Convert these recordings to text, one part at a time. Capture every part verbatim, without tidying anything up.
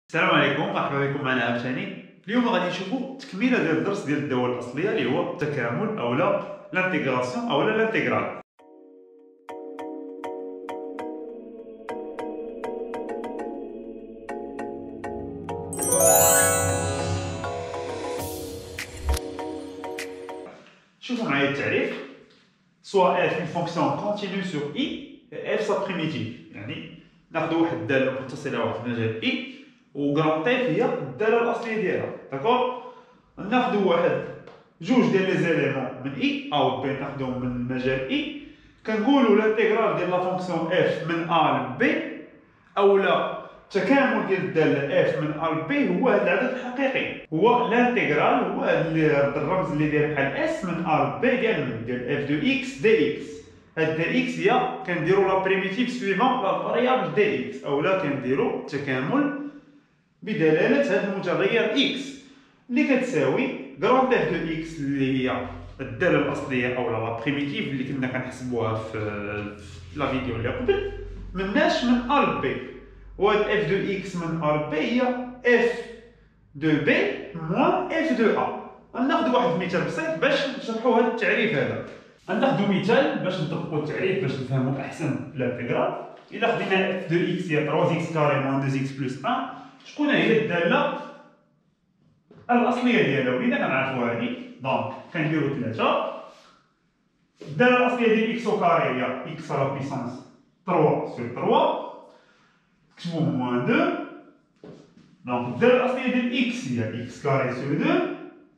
السلام عليكم، مرحبا بكم معنا عاوتاني. اليوم غادي نشوفوا تكميله ديال الدرس ديال الدوال الاصليه اللي هو التكامل اولا لانتيغراسيون اولا لانتيغرال. شوفوا معايا التعريف. سوا اف اون فونكسيون كونتينيو سور اي اف سا بريميتيف، يعني ناخذ واحد الداله متصله واحد المجال اي و غران اف هي الداله الاصليه ديالها. داكور، ناخذ واحد جوج ديال لي زيليمون من اي او بي ناخذهم من مجال اي، كنقولوا لانتيغرال ديال لا فونكسيون اف من ا ل بي اولا التكامل ديال الداله اف من ا ل بي هو هذا العدد الحقيقي، هو لانتيغرال، هو هذا الرمز اللي داير بحال اس من ا ل بي ديال من ديال اف دو اكس دي اكس. هاد دي اكس هي كنديروا لا بريميتيف سويفون لا فاريابل دي اكس، اولا كنديروا التكامل بدلاله هذا المتغير اكس اللي كتساوي غران اف دو اكس اللي هي الداله الاصليه اولا لا بريميتيف اللي كنا كنحسبوها في لا فيديو اللي قبل مناش من ا ل بي، وهاد اف دو اكس من ا ل بي هي اف دو بي موان اف دو ا. غناخذ واحد المثال بسيط باش نشرحوا هذا التعريف هذا. غناخذ مثال باش نطبقوا التعريف باش نفهموا احسن الانتيغرال. الا خدينا اف دو اكس هي ثلاثة اكس كاري موان اثنين اكس بلس واحد، شكون هي الداله الاصليه ديالها؟ ولينا كنعرفوها هذه، دونك كنديروا ثلاثة. الداله الاصليه ديال اكس او كاري هي اكس على بيسونس ثلاثة سور ثلاثة، كتبوا موان اثنين. دونك الداله الاصليه ديال اكس هي اكس كاري سور اثنين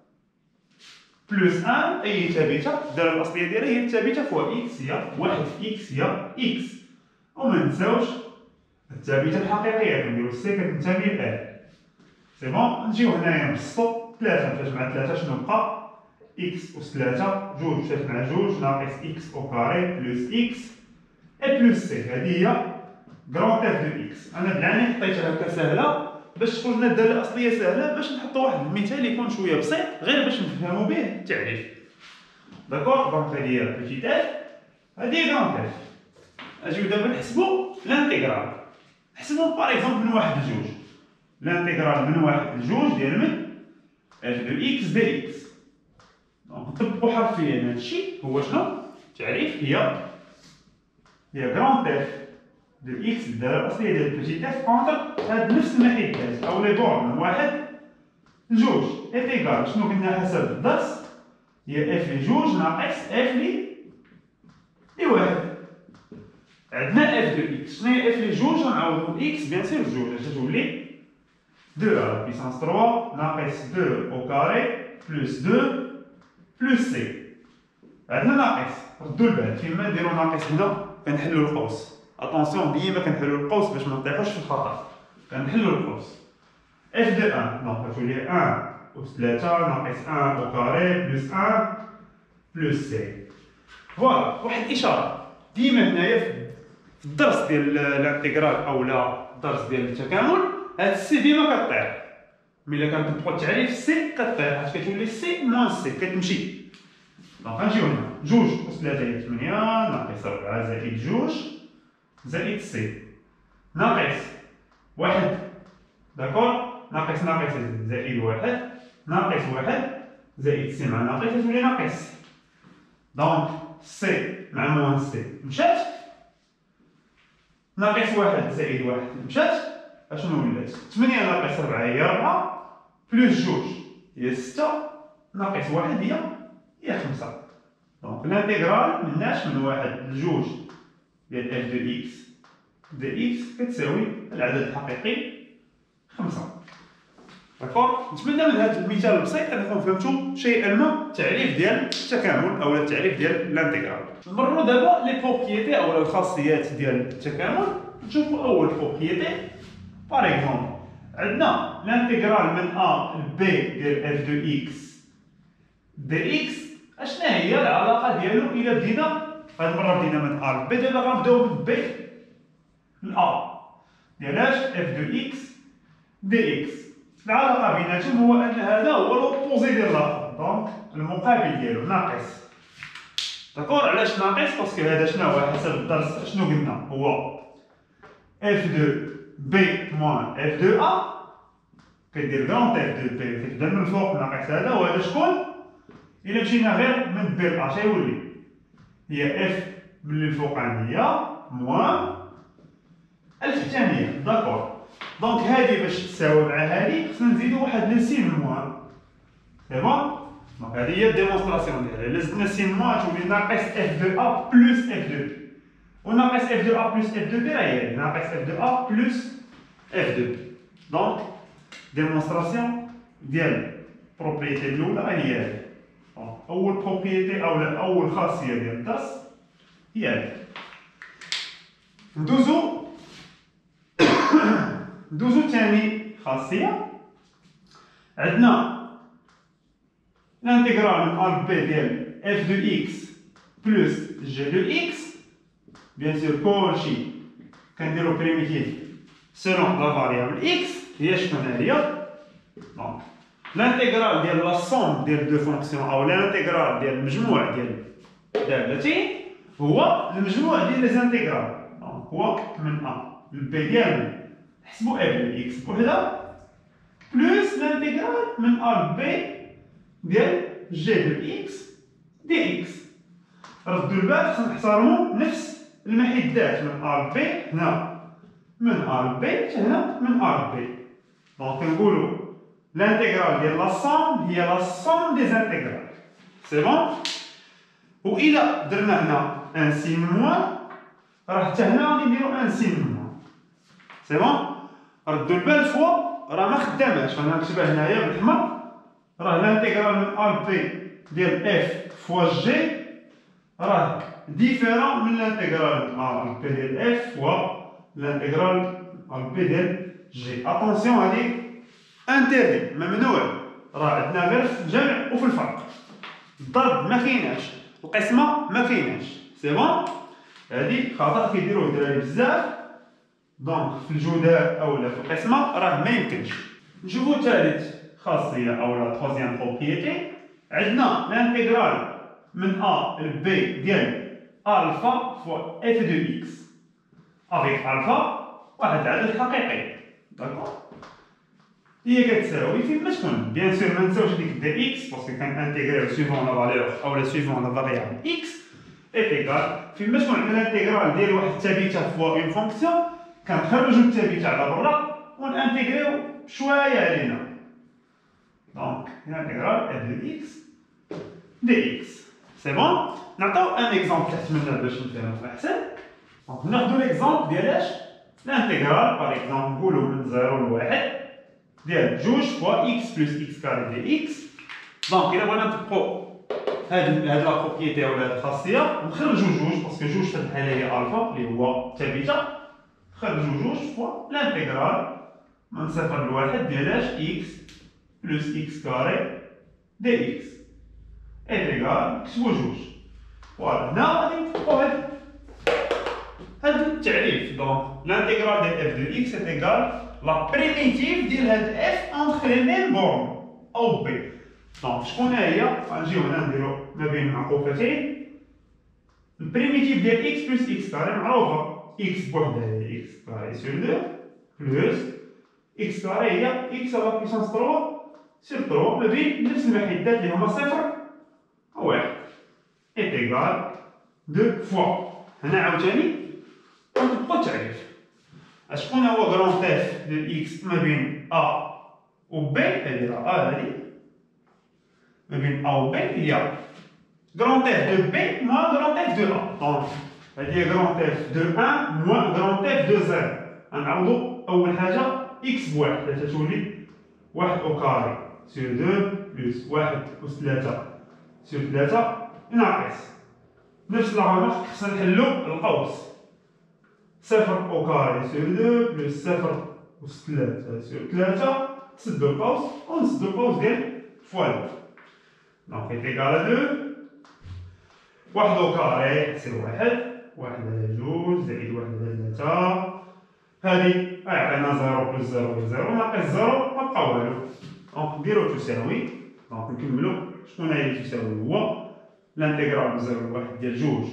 بلس واحد، اي ثابته الداله الاصليه ديالها هي الثابته فوا اكس هي واحد في اكس هي اكس. وما نساوش الثابته الحقيقيه كنديروا سي كتنتمي ل ال. سي بون، نجيو هنايا نبسطو ثلاثة فاش مع ثلاثة شنو بقى؟ اكس أس ثلاثة، جوج فاش مع جوج ناقص اكس او كاري بلس اكس اي بلس سي. هادي هي غران اف دو اكس. انا بالعاني حطيتها هكا ساهله باش تخرج لنا الداله الاصليه ساهله، باش نحطو واحد المثال يكون شويه بسيط غير باش نفهمو به التعريف. داكور، دونك هادي هي بيتيت اف، هادي هي غران اف. اجيو دابا نحسبو لانتيغرال. نحسبو باغ اكزومبل من واحد لجوج، لانتيغرال من واحد لجوج ديال من اف دو اكس دي اكس. دونك نطبقو حرفيا هادشي هو شنو؟ التعريف هي هي غران اف دو اكس الداله الاصليه ديال بيتيت اف كونتر هاد نفس المحيطات او لي بور من واحد لجوج ايتيغال شنو كنا حسب الدرس؟ هي اف لجوج ناقص اف لي لي واحد. عندنا اف دو اكس، شنو هي اف لجوج؟ غنعوضو اكس بيان سير بجوج باش تولي اثنين على بيسانس ثلاثة ناقص اثنين او كاري بلس اثنين بلس سي. عندنا ناقص، ردو البال فيما نديرو ناقص هنا كنحلو القوس. اتونسيون ديما كنحلو القوس باش ما نطيحوش في الخطا، كنحلو القوس. اف دو واحد دونك غتولي واحد أس ثلاثة ناقص واحد او كاري بلس واحد بلس سي. فوالا، واحد الاشاره ديما هنايا في الدرس ديال الانتيغرال اولا الدرس ديال التكامل هاد السي ديما كطير. ملي كنطبقو التعريف السي كطير، حيت كتولي سي موان سي كتمشي. دونك غنجيو هنا جوج أس ثلاثة هي ثمانية ناقص أربعة زائد جوج زائد سي ناقص واحد. داكور، ناقص ناقص زائد واحد ناقص واحد زائد سي مع ناقص تولي ناقص. دونك سي مع موان سي مشات، ناقص واحد زائد واحد مشات، اشنو ولات؟ ثمانية ناقص أربعة هي أربعة بلس جوج هي ستة ناقص واحد هي هي خمسة. دونك الانتيغرال مناش من واحد لجوج ديال اف دو اكس دي اكس كتساوي العدد الحقيقي خمسة. داكور، نتمنى من هذا المثال البسيط انكم فهمتوا شيئا ما التعريف ديال التكامل اولا التعريف ديال الانتيغرال. نمروا دابا لي بروبريتي اولا الخاصيات ديال التكامل. نشوفوا اول بروبريتي. باغ اكزومبل عندنا لانتيغرال من ا ل بي ديال اف دو اكس دي اكس. اشنا هي العلاقه ديالو؟ الا بدينا هاد المره بدينا من ا ل بي، دابا غنبداو من بي ل ا ديالاش اف دو اكس دي اكس. العلاقه بيناتهم هو ان هذا هو لوبوزي ديال الاخر، دونك المقابل ديالو ناقص. داكور، علاش ناقص؟ باسكو هذا شنو هو حسب الدرس شنو قلنا؟ هو اف دو بي موان اف دو ا كدير كرونت اف دو بي كتبدا من الفوق ناقص هذا وهذا شكون؟ إلا مشينا غير من بي ل اش يولي هي اف من الفوقانية موان التحتانية داكور. دونك هادي باش تساوي مع هادي خصنا نزيدو واحد لسين موان سي بون. دونك هادي هي الديمونستراسيون ديالها. إلا زدنا سين موان تولي ناقص اف دو ا بلس اف دو بي وناقص اف دو ا بلس اف دو بي راه هي ناقص اف دو ا بلس اف دو بي. دونك ديمونستراسيون ديال البروبريتي الاولى هي هادي. اول بروبريتي اولا اول خاصيه ديال الدرس هي هادي. ندوزو ندوزو ثاني خاصيه. عندنا الانتيغرال من ا ل بي ديال اف دو اكس بلس جي دو اكس. بيان سور كلشي كنديرو بريميتيف سيلون لا فاريابل اكس هي شكون هي. دونك الانتيغرال ديال لا سوم ديال دو فونكسيون او الانتيغرال ديال المجموع ديال دالتين هو المجموع ديال لي زانتيغرال. دونك هو من ا لبي ديالنا نحسبو اف دو اكس بوحدها بلس الانتيغرال من ا لبي ديال جي دو اكس دي اكس. ردوا البال خصنا نحترمو نفس المحدات من ا لبي هنا من ا لبي حتى هنا من ا لبي. دونك كنقولو الانتيغرال ديال لا سوم هي لا سوم دي زانتيغرال سي بون. و إلا درنا هنا ان سين موان راه حتى هنا غادي نديرو ان سين موان سي بون. ردوا البال فوا راه ما خداماش فانا نكتبها هنايا بالحمر. راه الانتيغرال من ا لبي ديال اف فوا جي راه ديفيرون من الانتيغرال من ا لبي ديال اف فوا الانتيغرال ا لبي ديال جي. اتونسيون هادي انتيردي ممنوع. راه عندنا غير في الجمع وفي الفرق. الضرب ما كايناش القسمه ما كايناش سي بون. هادي خطا كيديروه الدراري بزاف. دونك في الجداء اولا في القسمه راه ما يمكنش. نشوفو ثالث خاصيه اولا تروزيام بروبريتي. عندنا الانتيغرال من ا ل بي ديال الفا فوا اف دو اكس افيك الفا واحد العدد حقيقي داكور. هي كتساوي فين ما تكون بيان سور ما نساوش ديك دي اكس باسكو كنانتيغريو سويفون لا فالور اولا سويفون لا فاريابل اكس ايت ايكال فين ما تكون عندنا الانتيغرال ديال واحد الثابته فوا اون فونكسيون كنخرجو الثابته على برا ونانتيغريو شويه علينا. دونك الانتيغرال اف دو اكس دي اكس سي بون. نعطيو ان اكزومبل تحت منا باش نفهمو احسن. دونك ناخدو ليكزومبل ديال اش الانتيغرال باغ اكزومبل نقولو من زيرو لواحد ديال جوج فوا اكس بلس اكس كاري دي اكس. دونك إلا بغينا نطبقو هاد هاد لا بروبريتي ولا هاد الخاصية نخرجو جوج باسكو جوج في الحالة هي الفا اللي هو ثابتة. نخرجو جوج فوا الانتيغرال من صفر لواحد ديال اش اكس بلس اكس كاري دي اكس ايغال نكتبو جوج. فوالا هنا غادي نطبقو هاد هاد التعريف. دونك الانتيغرال ديال اف دو اكس ايغال لا بريميتيف ديال هاد اف اونتر لي ميم بورن او بي. دونك شكون هي؟ غنجيو هنا نديرو ما بين معقوفتين. البريميتيف ديال اكس بلس اكس كاري معروفه اكس بوحدها هي اكس كاري سور دو بلس اكس كاري هي اكس على بيسونس ثلاثة سور ثلاثة ما بين نفس المحدات اللي هما صفر و واحد ايت ايكال دو فوا. هنا عاوتاني غنطبقو التعريف. شكون هو غران اف دو اكس ما بين ا و بي؟ هادي راه ا هادي ما بين ا و بي هي غران اف دو بي موان غران اف دو ا. دونك هادي هي غران اف دو واحد موان غران اف دو صفر. غنعوضو اول حاجه اكس بواحد حتى تولي واحد او كاري سور دو بلس واحد أس ثلاثة سور ثلاثة ناقص نفس لا رمق خصنا نحلو القوس صفر او كاري سور دو بلس صفر أس ثلاثة سور ثلاثة نسدو القوس ونسدو القوس ديال فوا. دونك ايكال دو واحد او كاري يصير واحد واحد على جوج زائد واحد على ثلاثة. هادي عطينا زيرو بلس زيرو بلس زيرو ناقص زيرو مبقى والو. دونك نديرو تساوي. دونك نكملو شكون هي تساوي هو الانتيغرال من زيرو لواحد ديال جوج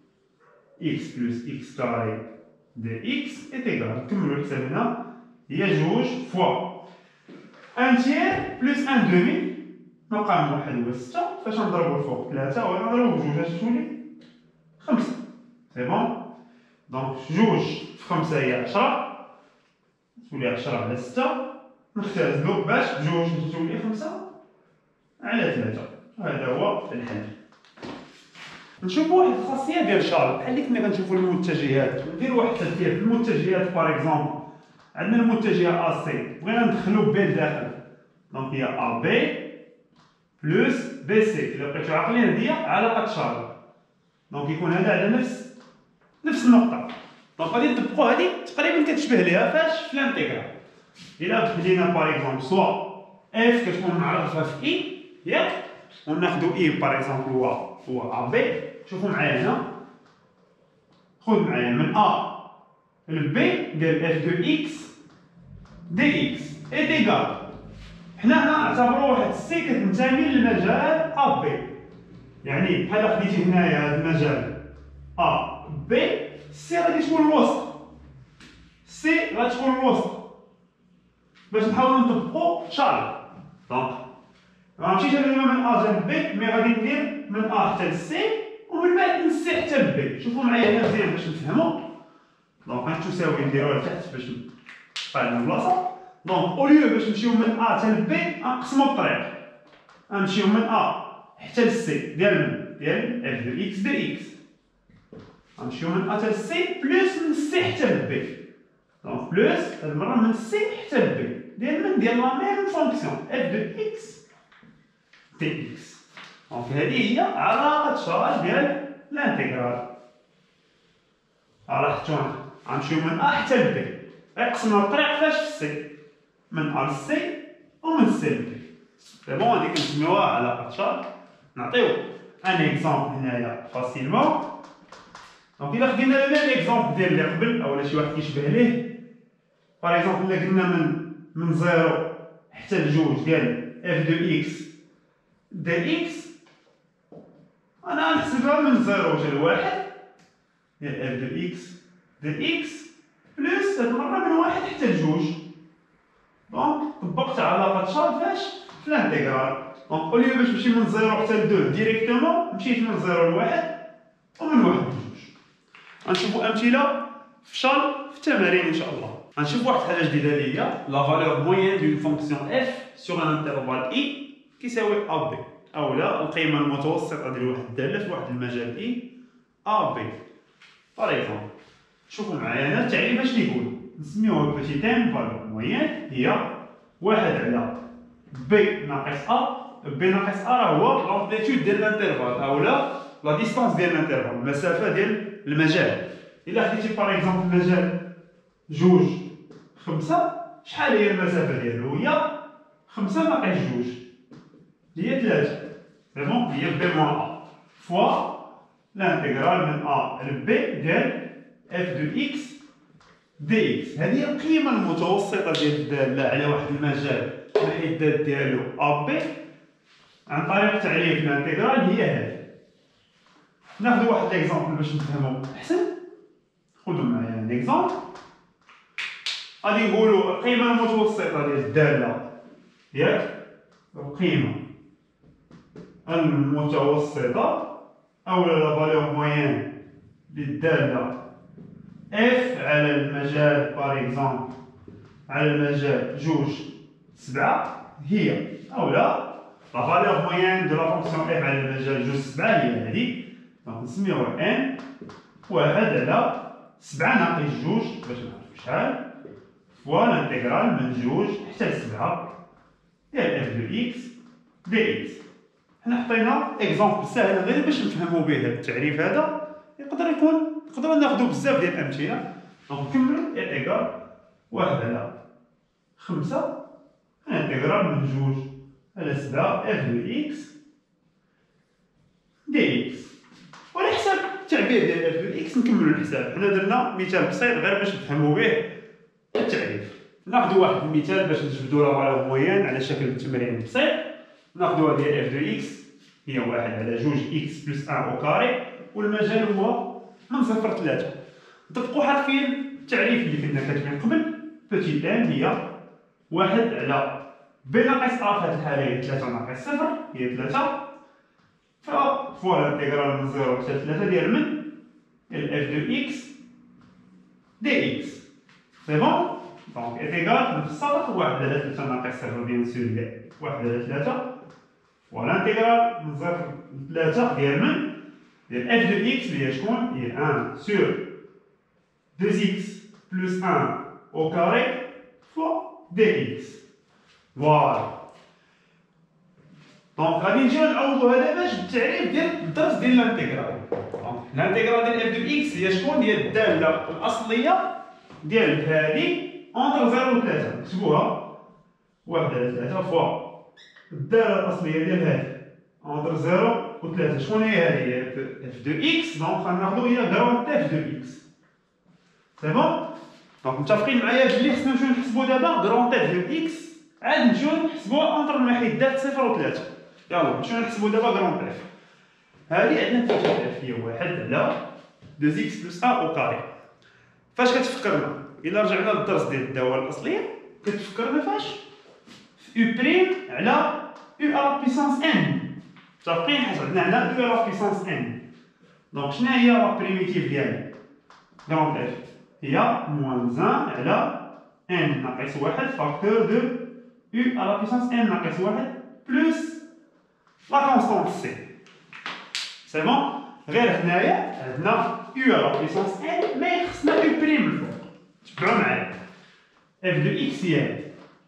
اكس بلس اكس كاري دي اكس ايت ايكال. نكملو الحساب هنا هي جوج فوا ان تيير بلس ان دومي مقام واحد هو ستة، فاش نضربو الفوق ثلاثة ولا نضربو بجوج اش تولي خمسة. سي بون. دونك جوج في خمسة هي عشرة، تولي عشرة على ستة، نختزلو باش بجوج تولي خمسة على ثلاثة. هذا هو الحل. نشوفو واحد الخاصية ديال شارل بحال اللي كنا كنشوفو المتجهات. ندير واحد التفكير في المتجهات. باغ اكزومبل عندنا المتجهة أ سي بغينا ندخلو بي لداخل، دونك هي أ بي بلس بي سي. إلا بقيتو عاقلين هادي علاقة شارل، دونك يكون هذا على نفس نفس النقطة. دونك غادي نطبقو هادي تقريبا كتشبه ليها فاش في الانتيغرال. إلا بدينا باغ اكزومبل سوا اف كتكون معرفة في اي ياك، وناخدو اي باغ اكزومبل هو هو ا بي. شوفوا معايا هنا، خذ معايا من ا لبي ديال اف دو اكس دي اكس اي ديغال. حنا هنا نعتبرو واحد السي كتنتمي للمجال ا بي، يعني بحال خديتي هنايا هذا المجال ا بي، سي غادي تكون الوسط، سي غادي تكون الوسط باش نحاولو نطبقو شارل. دونك مامشيش انا ديما من ا حتى لبي، مي غادي ندير من ا حتى لسي ومن بعد من سي حتى لبي. شوفوا معايا هنا مزيان باش نفهمو. دونك غنتساوي نديروها لتحت باش تبقى لنا بلاصه. دونك اوليو باش نمشيو من ا حتى لبي نقسمو الطريق، غنمشيو من ا حتى لسي ديال من ديال اف دو اكس دي اكس، غنمشيو من ا حتى لسي بلس من سي حتى لبي. دونك بلس هاد المره من سي حتى لبي ديال من ديال لا ميم فونكسيون اف دو اكس دي اكس. دونك هادي هي علاقة شارل ديال الانتيغرال. لاحظتوها غنمشيو من ا حتى لبي، قسمنا الطريق فاش في السي، من ا لسي ومن سي لبي. سي بون. هادي كنسميوها علاقة شارل. نعطيو ان اكزومبل هنايا فاسيلمون. دونك إلا خدينا لو ميم اكزومبل ديال اللي قبل اولا شي واحد كيشبه ليه، باغ اكزومبل إلا قلنا من من زيرو حتى لجوج ديال اف دو اكس دي اكس، انا غنحسبها من زيرو حتى لواحد ديال اف دو اكس دي اكس بلس هاد المره من واحد حتى لجوج. دونك طبقت علاقة شارل فاش في الانتيغرال. دونك اوليو باش نمشي من زيرو حتى لدو ديريكتومون مشيت من زيرو لواحد ومن واحد لجوج. غنشوفو امثله في شارل في التمارين ان شاء الله. غنشوف واحد الحاجه جديده اللي هي لا فالور موين دون فونكسيون اف سور ان انترفال اي كيساوي ا بي، اولا القيمه المتوسطه ديال واحد الداله في واحد المجال اي ا بي. باغ اكزومبل شوفوا معايا هنا التعريف اش كيقول، نسميوها بوتي تيم فالور موين هي واحد على بي ناقص ا. بي ناقص ا راه هو لامبليتود ديال الانترفال اولا لا ديستانس ديال الانترفال، المسافه ديال المجال. الا خديتي باغ اكزومبل مجال جوج خمسة، شحال هي المسافه ديالو؟ هي خمسة ناقص جوج هي ثلاثة. سي بون. هي بي موان ا فوا الانتيغرال من ا لبي ديال اف دو اكس دي اكس. هذه هي القيمه المتوسطه ديال الداله على واحد المجال ناحيه الدال ديالو ا بي عن طريق تعريف الانتيغرال هي هذه. ناخذ واحد اكزومبل باش نفهمو احسن. خذوا معايا ان اكزومبل. غادي نقولوا القيمه المتوسطه ديال الداله ياك، القيمه المتوسطه اولا لا فالور موين للداله اف على المجال باغ اكزومبل على المجال جوج سبعة هي اولا لا فالور موين دو لا فونكسيون اف على المجال جوج سبعة هي هذه. دونك نسميوها ان واحد على سبعة ناقص جوج باش نعرفو شحال فوا الانتيغرال من جوج حتى لسبعة ديال اف دو اكس دي اكس. حنا حطينا اكزومبل ساهل غير باش نفهمو به هذا التعريف هذا. يقدر يكون نقدروا ناخذوا بزاف ديال الامثله. دونك نكملوا اي ايكال واحد على خمسة انتيغرال من جوج على سبعة اف دو اكس دي اكس. وعلى حساب التعبير ديال اف دو اكس نكملوا الحساب. حنا درنا مثال بسيط غير باش نفهموا به التعريف. ناخذوا واحد المثال باش نجبدوا لا فالور موين على شكل تمرين بسيط. ناخذوها ديال اف دو اكس هي واحد على جوج اكس بلس واحد او كاري، والمجال هو من صفر ثلاثة. نطبقوا حرفيا التعريف اللي كنا كاتبين قبل. بوتي ان هي واحد على ب ناقص ا في هذه الحالة هي ثلاثة ناقص صفر هي ثلاثة، ف فوالا الانتيغرال من زيرو حتى ثلاثة ديال من ديال اف دو اكس دي اكس. سي بون؟ دونك انتيغرال في السطر واحد على ثلاثة ناقص صفر بيان سور ديال واحد على ثلاثة، فوالا انتيغرال من صفر لثلاثة ديال من ديال اف دو اكس اللي هي شكون؟ هي واحد سور deux x plus un au carré fois dx. فوالا. دونك غادي نجيو نعوضو هذا باش بالتعريف ديال الدرس ديال الانتيغرال. دونك الانتيغرال ديال اف دو اكس هي شكون؟ هي الدالة الأصلية ديال هادي اونتر زيرو و ثلاثة، نكتبوها واحد على ثلاثة فوا الدالة الأصلية ديال هادي اونتر زيرو و ثلاثة. شكون هي هادي؟ هي اف دو اكس، دونك غناخدو هي كرونت اف دو اكس. سي بون؟ دونك متفقين معايا بلي خصنا نمشيو نحسبو دابا كرونت اف دو اكس، عاد نمشيو نحسبوها اونتر المحدات صفر و ثلاثة. يلا نمشيو نحسبو دابا كرونت اف. هادي عندنا كيفاش اف هي واحد على دو اكس بلس ا او كاري. فاش كتفكرنا؟ إلا رجعنا للدرس ديال الدوال الأصلية كتفكرنا فاش؟ في يو بريم على يو على بيسونس ان. متفقين؟ حيت عندنا هنا يو على بيسونس ان. دونك شنو هي لا بريميتيف ديالنا؟ كرونت اف هي موان واحد على ان ناقص واحد فاكتور دو يو على بيسونس ان ناقص واحد بلس لا كونستونت سي. سي بون؟ غير هنايا عندنا يو على بيسونس ان مي خصنا يو بريم الفوق. تبعو معايا اف دو اكس هي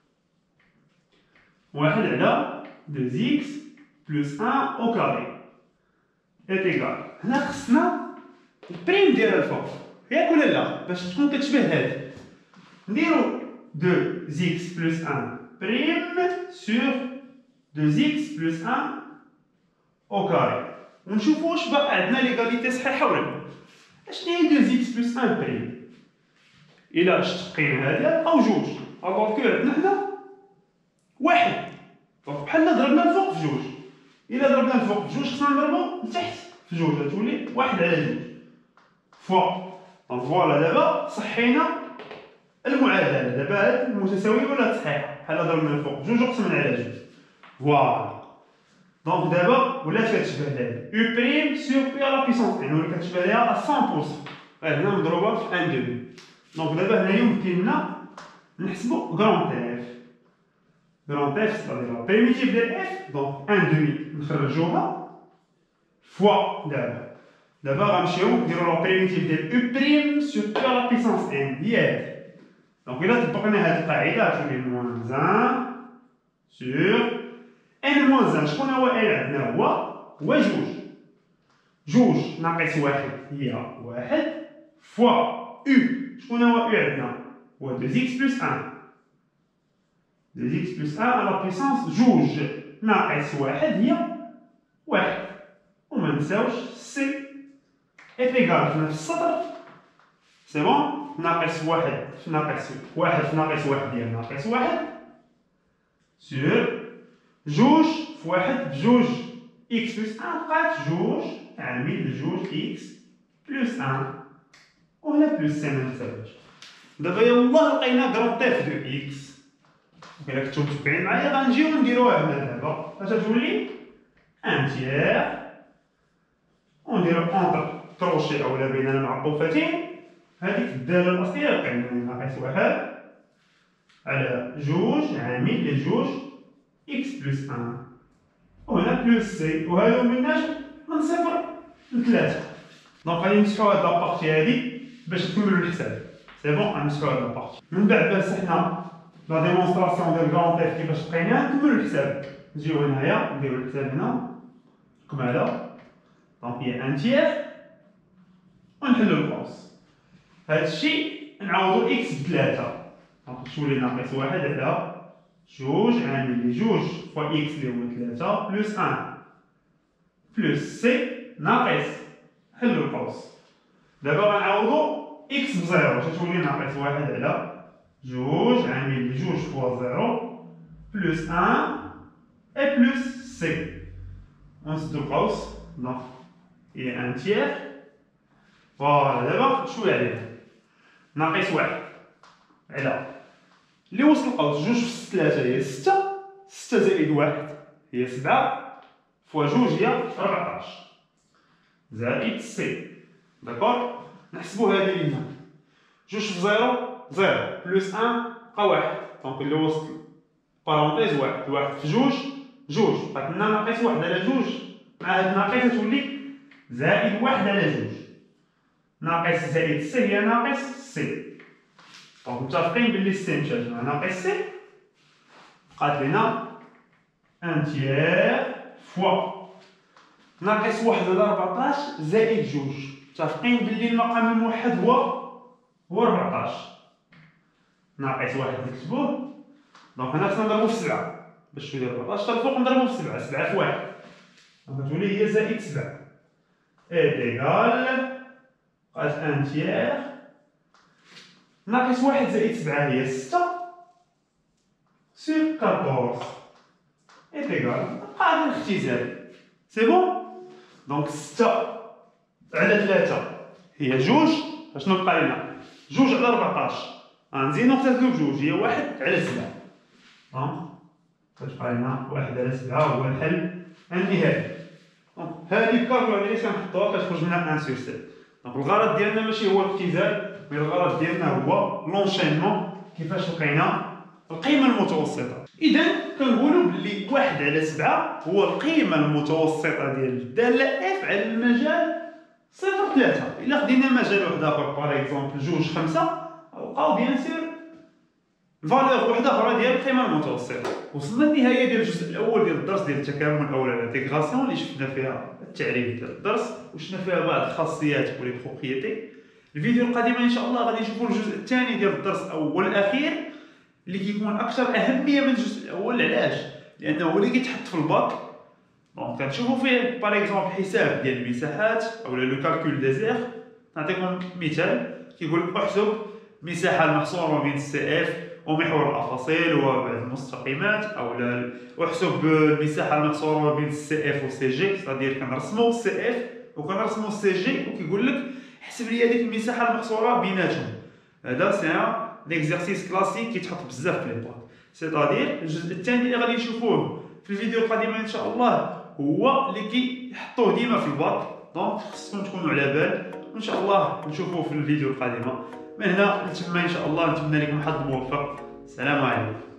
واحد على دو اكس بلس ان او كاري ايت ايكال. هنا خصنا البريم ديالها الفوق، ياك ولا لا؟ باش تكون كتشبه هادي نديرو دو اكس بلس ان بريم سور دو اكس بلس ان او كاري، ونشوفو واش باقا عندنا ليغاليتي صحيحه ولا لا. اشنو هي دو اكس بلس ان بريم؟ إلا اشتقينا هذا أو جوج، ألوغ كو عندنا حنا واحد، دونك بحال ضربنا الفوق في جوج. إلا ضربنا الفوق في جوج خصنا نضربو لتحت في جوج، غتولي واحد على جوج فوا. دونك فوالا دابا صحينا المعادلة، دابا هاد المتساوية ولات صحيحة، بحال ضربنا الفوق في جوج وقسمنا على جوج. فوالا. دونك دابا ولات كتشبه هادي يو بريم سور بي على بيسونس ان، ولات كتشبه ليها مية بالمية. غير هنا مضروبة في ان دومي. دونك دابا هنا يمكن لنا نحسبو كرونت اف. كرونت اف سيتادير لا بريميتيف ديال اف، دونك ان دومي نخرجوها فوا دابا. دابا غنمشيو نديرو لا بريميتيف ديال او بريم سور بي على بيسونس ان هي هادي. دونك إلا طبقنا هاد القاعدة غتولي موان واحد سور ان موان واحد. شكون هو ان عندنا؟ هو هو جوج. جوج ناقص واحد هي واحد فوا او. شكون هو او عندنا؟ هو دو اكس بلس ان. دو اكس بلس ان على بيسونس جوج ناقص واحد هي واحد. وما نساوش سي اف ايكال في نفس السطر. سي بون؟ ناقص واحد في ناقص واحد في ناقص واحد هي ناقص واحد سور جوج في واحد بجوج اكس بلس ان بقات جوج عامل لجوج اكس بلس ان. وهنا بلس سي منساوش. دابا يلاه لقينا كرونت اف دو اكس. إلا كنتو متبعين معايا غنجيو نديروها هنا دابا. اش غتولي؟ ان تيير ونديرو اونتر كروشي اولا بين المعطوفتين هذيك الدالة الأصلية لقينا ناقص واحد على جوج عامل لجوج اكس بلس ان. وهنا بلس سي، وهادو مناش من صفر لثلاثة. دونك غادي نمسحو هاد لابارتي هادي باش نكملو الحساب. سي بون غنمسحو هاد لابارتي. من بعد ما مسحنا لا ديمونستراسيون ديال كرونت اف كيفاش لقيناه نكملو الحساب. نجيو هنايا نديرو الحساب هنا كمالة. دونك هي ان تيير ونحلو القوس. هاد الشيء نعوضو اكس بثلاثة. دونك تولي ناقص واحد على جوج عامل لجوج فوا اكس اللي هو ثلاثة بلس ان بلس سي ناقص حلو القوس. دابا غنعوضو اكس بزيرو، تتولي ناقص واحد على جوج عامل لجوج فوا زيرو بلس ان اي بلس سي. ونسدو القوس. دونك هي ان تيير. فوالا دابا شويه عليها ناقص واحد على اللي وسط القوس جوج في ثلاثة هي ستة ستة زائد واحد هي سبعة فوا جوج هي أربعطاش زائد سي. داكور، نحسبو هادي لينا جوج في زيرو زيرو بلوس أن بقى واحد، دونك اللي وسط بارونتيز واحد، واحد في جوج جوج، بقات لنا ناقص واحد على جوج، مع هاد الناقص تولي زائد واحد على جوج، ناقص زائد سي هي ناقص سي. دونك متفقين بلي سي مشات مع ناقص سي، بقات لينا ان تيير فوا ناقص واحد على أربعطاش زائد جوج. متفقين بلي المقام الموحد هو هو أربعطاش، ناقص واحد نكتبوه، دونك هنا خصنا نضربو في سبعة باش تولي أربعطاش، حتى الفوق نضربو في سبعة، سبعة في واحد دونك تولي هي زائد سبعة إيغال بقات ان تيير ناقص واحد زائد سبعة هي ستة سور كاطورز إيغال بقى غير الاختزال. سي بون، دونك ستة على ثلاثة هي جوج، اشنو بقى لنا؟ جوج على أربعطاش، غنزيدو نقتلو بجوج هي واحد على سبعة، دونك كتبقى لنا واحد على سبعة هو الحل النهائي. دونك هادي الكالكولاتريس كنحطوها كتخرج منها ان سور سبعة. دونك الغرض ديالنا ماشي هو الاختزال، مي الغرض ديالنا هو لونشينمون، كيفاش لقينا القيمة المتوسطة. إذا كنقولوا بلي واحد على سبعة هو القيمة المتوسطة ديال الدالة اف على المجال صفر ثلاثة. إلا خدينا مجال واحد آخر باغ إكزومبل جوج خمسة، غنلقاو بيان سور فالور وحدة أخرى ديال القيمة المتوسطة. وصلنا للنهاية ديال الجزء الأول ديال الدرس ديال التكامل أو الانتيغراسيون اللي شفنا فيها التعريف ديال الدرس وشفنا فيها بعض الخاصيات ولي بروبريتي. الفيديو القادم إن شاء الله غادي نشوفو الجزء الثاني ديال الدرس أو الأخير اللي كيكون اكثر اهميه من الجزء الاول. علاش؟ لانه هو اللي كيتحط في الباك. دونك كنشوفوا فيه باغ اكزومبل حساب ديال المساحات او لو كالكول دي زير. نعطيكم مثال كيقول لك احسب مساحه المحصوره ما بين السي اف ومحور الافاصيل وبعد المستقيمات، او لا احسب المساحه المحصوره ما بين السي اف والسي جي، صدير كنرسموا السي اف وكنرسموا السي جي وكيقول لك حسب لي هذيك المساحه المحصوره بيناتهم. هذا سي ليكزارسيس كلاسيك كيتحط بزاف في لي باك. سيتادير الجزء الثاني اللي غادي نشوفوه في الفيديو القادم ان شاء الله هو اللي كيحطوه ديما في الباك. دونك خصكم تكونوا على بال، وان شاء الله نشوفوه في الفيديو القادمه. من هنا لتما ان شاء الله نتمنى لكم حظ موفق. السلام عليكم.